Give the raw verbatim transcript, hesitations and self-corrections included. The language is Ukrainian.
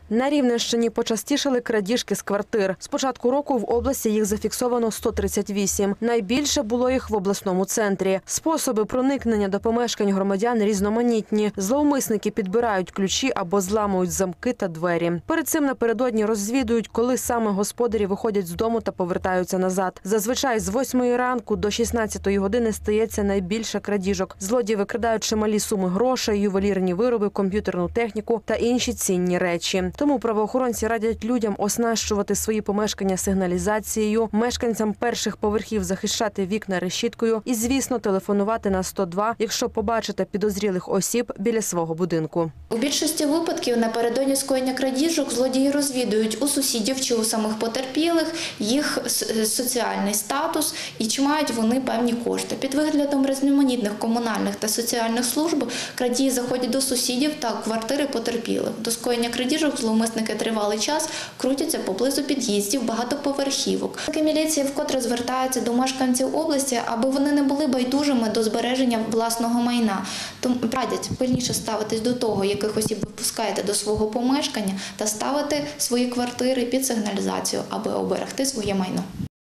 На Рівненщині почастішали крадіжки з квартир. З початку року в області їх зафіксовано сто тридцять вісім. Найбільше було їх в обласному центрі. Способи проникнення до помешкань громадян різноманітні. Зловмисники підбирають ключі або зламують замки та двері. Перед цим напередодні розвідують, коли саме господарі виходять з дому та повертаються назад. Зазвичай з восьмої ранку до шістнадцятої години стається найбільше крадіжок. Злодії викрадають чималі суми грошей, ювелірні вироби, комп'ютерну техніку та інші цінні речі. Тому правоохоронці радять людям оснащувати свої помешкання сигналізацією, мешканцям перших поверхів захищати вікна решіткою і, звісно, телефонувати на сто два, якщо побачите підозрілих осіб біля свого будинку. У більшості випадків напередодні скоєння крадіжок злодії розвідують у сусідів чи у самих потерпілих їх соціальний статус і чи мають вони певні кошти. Під виглядом різноманітних комунальних та соціальних служб крадії заходять до сусідів та квартири потерпілих. До скоєння крадіжок зловмисники тривалий час крутяться поблизу під'їздів багатоповерхівок. Міліція вкотре звертається до мешканців області, аби вони не були байдужими до збереження власного майна. Тому радять пильніше ставитись до того, яких осіб ви пускаєте до свого помешкання, та ставити свої квартири під сигналізацію, аби оберегти своє майно.